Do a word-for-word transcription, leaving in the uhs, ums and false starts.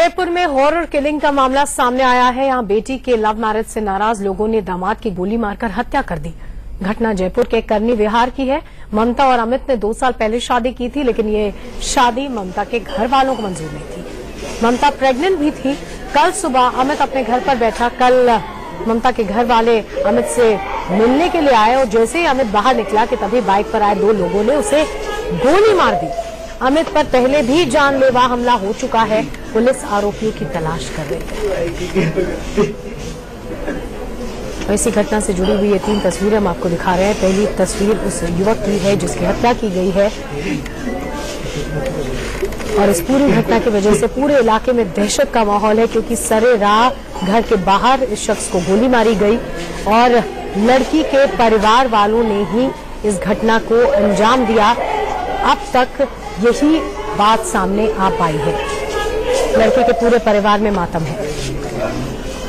जयपुर में horror killing का मामला सामने आया है। यहां बेटी के लव मैरिज से नाराज लोगों ने दामाद की गोली मारकर हत्या कर दी। घटना जयपुर के करनी विहार की है। ममता और अमित ने दो साल पहले शादी की थी, लेकिन ये शादी ममता के घर वालों को मंजूर नहीं थी। ममता प्रेग्नेंट भी थी। कल सुबह अमित अपने घर पर बैठा। कल ममता के घर वाले अमित से मिलने के लिए आए और जैसे ही अमित बाहर निकला कि तभी बाइक पर आए दो लोगों ने उसे गोली मार दी। अमित पर पहले भी जानलेवा हमला हो चुका है। पुलिस आरोपियों की तलाश कर रही है। इसी घटना से जुड़ी हुई ये तीन तस्वीरें हम आपको दिखा रहे हैं। पहली तस्वीर उस युवक की है जिसकी हत्या की गई है और इस पूरी घटना की वजह से पूरे इलाके में दहशत का माहौल है, क्योंकि सरे राह घर के बाहर इस शख्स को गोली मारी गई और लड़की के परिवार वालों ने ही इस घटना को अंजाम दिया। अब तक यही बात सामने आ पाई है। लड़के के पूरे परिवार में मातम है।